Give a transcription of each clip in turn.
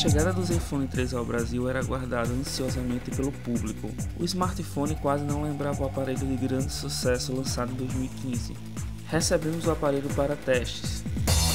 chegada do Zenfone 3 ao Brasil era aguardada ansiosamente pelo público. O smartphone quase não lembrava o aparelho de grande sucesso lançado em 2015. Recebemos o aparelho para testes.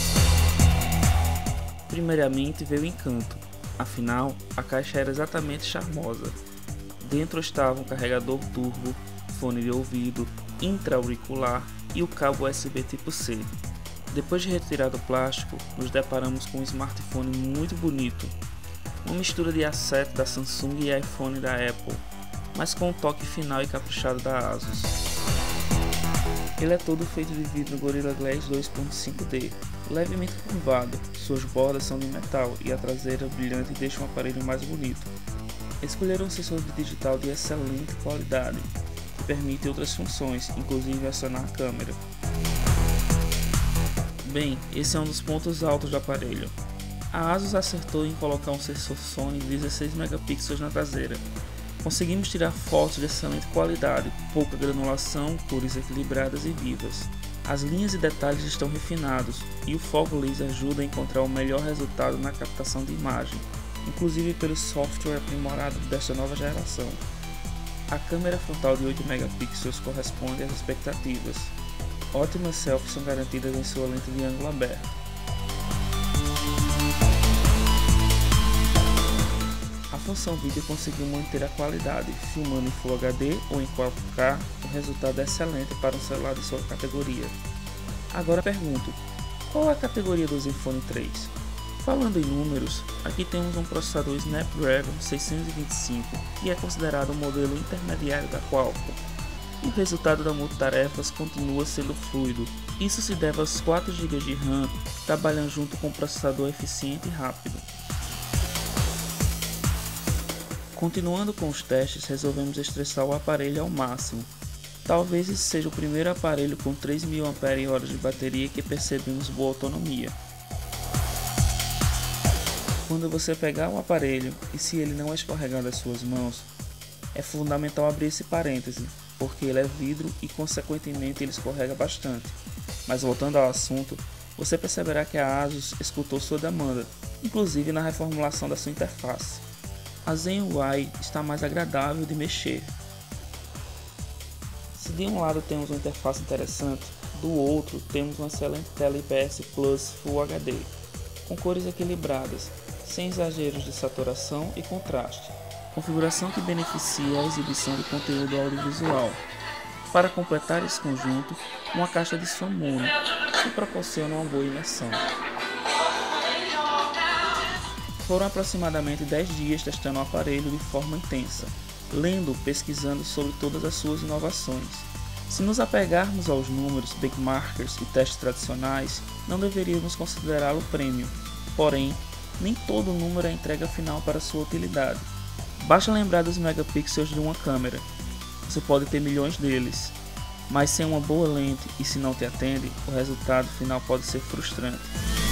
Primeiramente veio o encanto, afinal a caixa era exatamente charmosa. Dentro estava um carregador turbo, fone de ouvido, intra-auricular e o cabo USB tipo C. Depois de retirado o plástico, nos deparamos com um smartphone muito bonito, uma mistura de A7 da Samsung e iPhone da Apple, mas com um toque final e caprichado da ASUS. Ele é todo feito de vidro Gorilla Glass 2.5D, levemente curvado, suas bordas são de metal e a traseira brilhante deixa o aparelho mais bonito. Escolheram um sensor digital de excelente qualidade, que permite outras funções, inclusive acionar a câmera. Bem, esse é um dos pontos altos do aparelho. A ASUS acertou em colocar um sensor Sony de 16 megapixels na traseira. Conseguimos tirar fotos de excelente qualidade, pouca granulação, cores equilibradas e vivas. As linhas e detalhes estão refinados e o foco laser ajuda a encontrar o melhor resultado na captação de imagem, inclusive pelo software aprimorado desta nova geração. A câmera frontal de 8 megapixels corresponde às expectativas. Ótimas selfies são garantidas em sua lente de ângulo aberto. A função vídeo conseguiu manter a qualidade, filmando em Full HD ou em 4K, o resultado é excelente para um celular de sua categoria. Agora pergunto, qual é a categoria do Zenfone 3? Falando em números, aqui temos um processador Snapdragon 625, que é considerado o modelo intermediário da Qualcomm. E o resultado da multitarefas continua sendo fluido. Isso se deve aos 4 GB de RAM trabalhando junto com um processador eficiente e rápido. Continuando com os testes, resolvemos estressar o aparelho ao máximo. Talvez esse seja o primeiro aparelho com 3.000 mAh de bateria que percebemos boa autonomia. Quando você pegar o aparelho e se ele não escorregar das suas mãos, é fundamental abrir esse parêntese, porque ele é vidro e consequentemente ele escorrega bastante. Mas voltando ao assunto, você perceberá que a ASUS escutou sua demanda, inclusive na reformulação da sua interface. A Zen UI está mais agradável de mexer. Se de um lado temos uma interface interessante, do outro temos uma excelente tela IPS Plus Full HD, com cores equilibradas, sem exageros de saturação e contraste. Configuração que beneficia a exibição de conteúdo audiovisual. Para completar esse conjunto, uma caixa de som mono, que proporciona uma boa imersão. Foram aproximadamente 10 dias testando o aparelho de forma intensa, lendo, pesquisando sobre todas as suas inovações. Se nos apegarmos aos números, benchmarkers e testes tradicionais, não deveríamos considerá-lo premium. Porém, nem todo número é a entrega final para sua utilidade. Basta lembrar dos megapixels de uma câmera. Você pode ter milhões deles, mas sem uma boa lente e se não te atende, o resultado final pode ser frustrante.